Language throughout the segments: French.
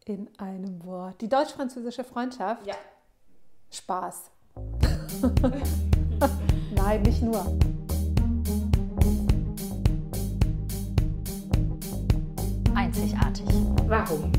in einem Wort. Die deutsch-französische Freundschaft? Ja. Spaß. Nein, nicht nur. Einzigartig. Warum?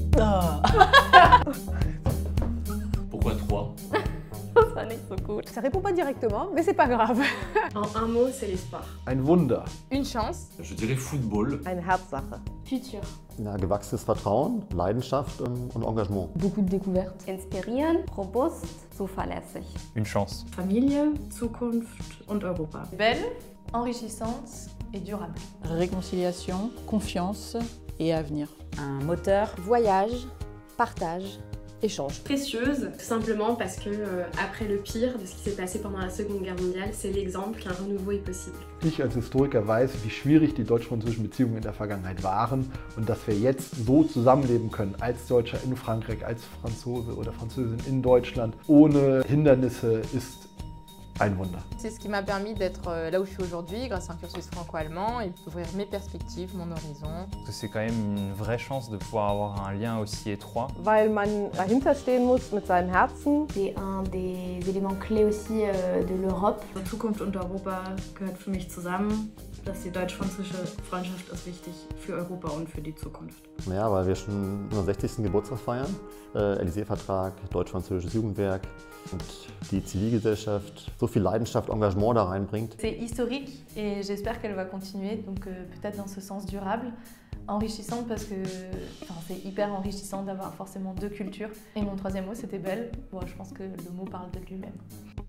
Pourquoi 3? Das war nicht so gut. Ça répond pas directement, mais c'est pas grave. En un mot, c'est l'espoir. Ein Wunder. Une chance. Je dirais football. Eine Herzsache. Futur. Ja, gewachsenes Vertrauen, Leidenschaft und Engagement. Beaucoup de découvertes. Inspirieren, robust, zuverlässig. Une chance. Familie, Zukunft und Europa. Belle, enrichissante et durable. Réconciliation, confiance et avenir. Un moteur. Voyage, partage, échange. Précieuse, tout simplement parce que après le pire de ce qui s'est passé pendant la Seconde Guerre mondiale, c'est l'exemple qu'un renouveau est possible. Ich als Historiker weiß, wie schwierig die deutsch-französischen Beziehungen in der Vergangenheit waren und dass wir jetzt so zusammenleben können, als Deutscher in Frankreich, als Franzose oder Französin in Deutschland, ohne Hindernisse, ist ein Wunder. C'est ce qui m'a permis d'être là où je suis aujourd'hui, grâce à un cursus franco-allemand, et d'ouvrir mes perspectives, mon horizon. C'est quand même une vraie chance de pouvoir avoir un lien aussi étroit. Weil man dahinter stehen muss mit seinem Herzen. C'est un des éléments clés aussi de l'Europe. Zukunft und Europa gehört für mich zusammen. Dass die deutsch-französische Freundschaft ist wichtig für Europa und für die Zukunft. Ja, weil wir schon unseren 60. Geburtstag feiern. Élysée-Vertrag, deutsch-französisches Jugendwerk und die Zivilgesellschaft so viel Leidenschaft, Engagement da reinbringt. C'est historique et j'espère qu'elle va continuer, donc peut-être dans ce sens durable. Enrichissante parce que c'est hyper enrichissant d'avoir forcément deux cultures. Et mon troisième mot, c'était belle. Bon, je pense que le mot parle de lui-même.